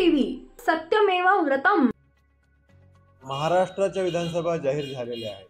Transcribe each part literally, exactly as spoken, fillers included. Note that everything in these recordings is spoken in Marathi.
टीव्ही सत्यमेव व्रतम। महाराष्ट्राच्या विधानसभा जाहीर झालेल्या आहेत।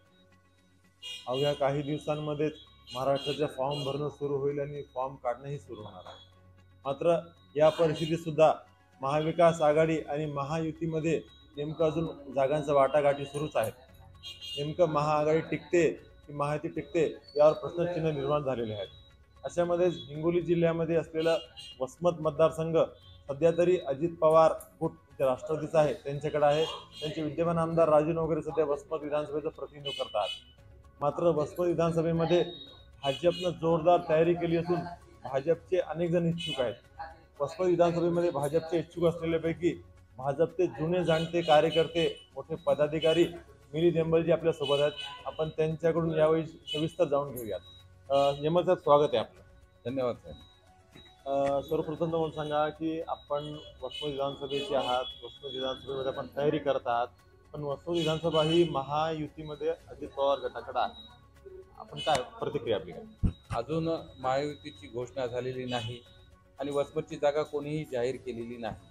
अवघ्या काही दिवसांमध्येच महाराष्ट्राच्या फॉर्म भरणं सुरू होईल आणि फॉर्म काढणंही सुरू होणार आहे। मात्र या परिस्थितीत सुद्धा महाविकास आघाडी आणि महायुतीमध्ये नेमकं अजून जागांचा वाटाघाटी सुरूच आहेत। नेमकं महाआघाडी टिकते की महायुती टिकते यावर प्रश्नचिन्ह निर्माण झालेले आहेत। अशामध्ये हिंगोली जिल्ह्यामध्ये असलेला वसमत मतदारसंघ सध्या तरी अजित पवार फूट राष्ट्रवादीचा आहे त्यांच्याकडे आहे। त्यांचे विद्यमान आमदार राजू नवघरे सध्या वसमत विधानसभेचं प्रतिनिधित्व करतात। मात्र वसमत विधानसभेमध्ये भाजपनं जोरदार तयारी केली असून भाजपचे अनेक जण इच्छुक आहेत। वसमत विधानसभेमध्ये भाजपचे इच्छुक असलेल्यापैकी भाजपचे जुने जाणते कार्यकर्ते मोठे पदाधिकारी मिली नेंबलजी आपल्या सोबत आहेत। आपण त्यांच्याकडून यावेळी सविस्तर जाणून घेऊयात। नेमल साहेब, स्वागत आहे आपलं। धन्यवाद साहेब। सर्वप्रथम तर मला सांगा की आपण वसमत विधानसभेचे आहात, वसमत विधानसभेमध्ये आपण तयारी करत आहात, पण वसमत विधानसभा ही महायुतीमध्ये अजित पवार गटाकडे आहे। आपण काय प्रतिक्रिया आपली? अजून महायुतीची घोषणा झालेली नाही आणि वसमतची जागा कोणीही जाहीर केलेली नाही।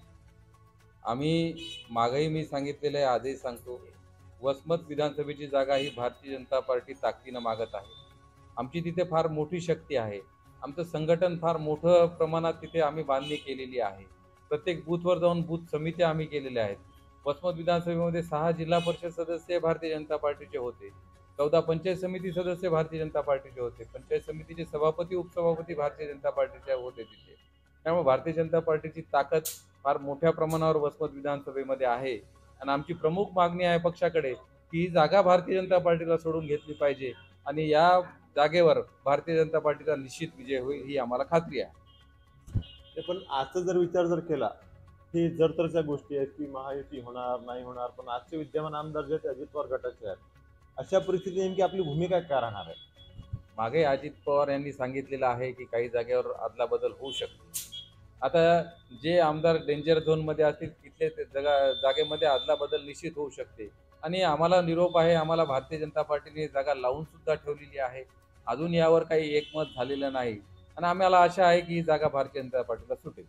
आम्ही मागेही मी सांगितलेलं आहे, आजही सांगतो, वसमत विधानसभेची जागा ही भारतीय जनता पार्टी ताकदीनं मागत आहे। आमची तिथे फार मोठी शक्ती आहे, आमचं संघटन फार मोठं प्रमाणात तिथे आम्ही बांधणी केलेली आहे। प्रत्येक बूथवर जाऊन बूथ समित्या आम्ही केलेल्या आहेत। वसमत विधानसभेमध्ये सहा जिल्हा परिषद सदस्य भारतीय जनता पार्टीचे होते, चौदा पंचायत समिती सदस्य भारतीय जनता पार्टीचे होते, पंचायत समितीचे सभापती उपसभापती भारतीय जनता पार्टीचे होते तिथे। त्यामुळे भारतीय जनता पार्टीची ताकद फार मोठ्या प्रमाणावर वसमत विधानसभेमध्ये आहे आणि आमची प्रमुख मागणी आहे पक्षाकडे की ही जागा भारतीय जनता पार्टीला सोडून घेतली पाहिजे आणि या जागेवर भारतीय जनता पार्टीचा निश्चित विजय होईल ही आम्हाला खात्री आहे। पण आजचा जर विचार जर केला की जर तरच्या गोष्टी आहेत की महायुती होणार नाही होणार, पण आजचे विद्यमान आमदार जे अजित पवार गटाचे आहेत, अशा परिस्थितीत नेमकी आपली भूमिका काय राहणार आहे? मागे अजित पवार यांनी सांगितलेलं आहे की काही जागेवर अदला बदल होऊ शकते। आता जे आमदार डेंजर झोनमध्ये असतील तिथले जागा जागेमध्ये अदला बदल निश्चित होऊ शकते आणि आम्हाला निरोप आहे, आम्हाला भारतीय जनता पार्टीने जागा लावून सुद्धा ठेवलेली आहे। अजून यावर काही एकमत झालेलं नाही आणि आम्हाला आशा आहे की ही जागा भारतीय जनता पार्टीला सुटेल।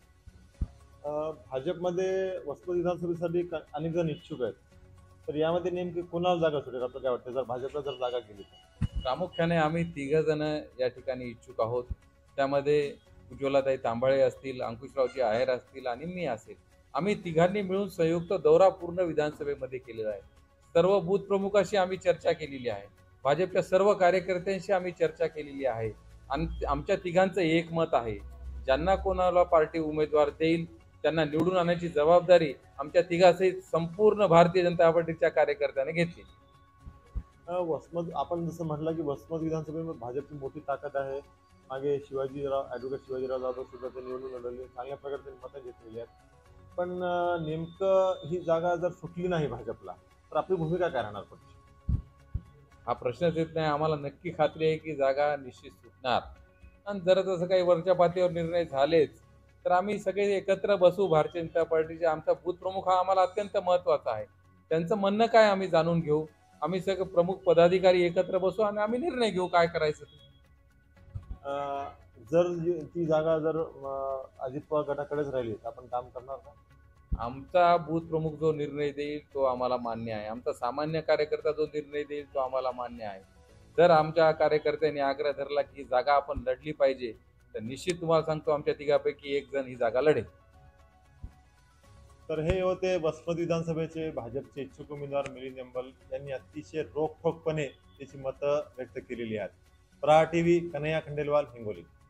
भाजपमध्ये वसमत विधानसभेसाठी अनेक जण इच्छुक आहेत, तर यामध्ये नेमकी कोणाला जागा सुटेल आपलं काय वाटतं जर भाजपला जर जागा गेली तर? प्रामुख्याने आम्ही तिघ जण या ठिकाणी इच्छुक आहोत। त्यामध्ये उज्ज्वलाताई तांबळे असतील, अंकुशरावजी आहेर असतील आणि मी असेल। आम्ही तिघांनी मिळून संयुक्त दौरा पूर्ण विधानसभेमध्ये केलेला आहे। सर्व बूथ प्रमुखांशी आम्ही चर्चा केलेली आहे, भाजपच्या सर्व कार्यकर्त्यांशी आम्ही चर्चा केलेली आहे आणि आमच्या तिघांचं एक मत आहे, ज्यांना कोणाला पार्टी उमेदवार देईल त्यांना निवडून आणण्याची जबाबदारी आमच्या तिघासहित संपूर्ण भारतीय जनता पार्टीच्या कार्यकर्त्याने घेतली। वसमत आपण जसं म्हटलं की वसमत विधानसभेमध्ये भाजपची मोठी ताकद आहे। मागे शिवाजीराव ॲडव्होकेट शिवाजीराव जाधव सुद्धा ते निवडून आलेले, चांगल्या प्रकारे त्यांनी मतं घेतलेली आहेत। पण नेमकं ही जागा जर सुटली नाही भाजपला तर आपली भूमिका काय राहणार पक्ष? हा प्रश्नच येत नाही। आम्हाला नक्की खात्री आहे की जागा निश्चित सुटणार आणि जर तसं काही वरच्या पातळीवर निर्णय झालेच तर आम्ही सगळे एकत्र बसू भारतीय जनता पार्टीचे। आमचा बूथ प्रमुख हा आम्हाला अत्यंत महत्त्वाचा आहे, त्यांचं म्हणणं काय आम्ही जाणून घेऊ। आम्ही सगळे प्रमुख पदाधिकारी एकत्र बसू आणि आम्ही निर्णय घेऊ काय करायचं ते। जर ती जागा जर अजित पवार गटाकडेच राहिली तर आपण काम करणार का? आमचा बूथ प्रमुख जो निर्णय देईल तो आम्हाला मान्य आहे, आमचा सामान्य कार्यकर्ता जो निर्णय देईल तो आम्हाला मान्य आहे। जर आमच्या कार्यकर्त्यांनी आग्रह धरला की जागा आपण लढली पाहिजे तर निश्चित तुम्हाला सांगतो आमच्या तिघापैकी एक जण ही जागा लढेल। तर हे होते वसमत विधानसभेचे भाजपचे इच्छुक उमेदवार मिली नेंबल यांनी अतिशय रोखठोकपणे त्याची मतं व्यक्त केलेली आहेत। प्रहार टीव्ही, कन्हैया खंडेलवाल, हिंगोली।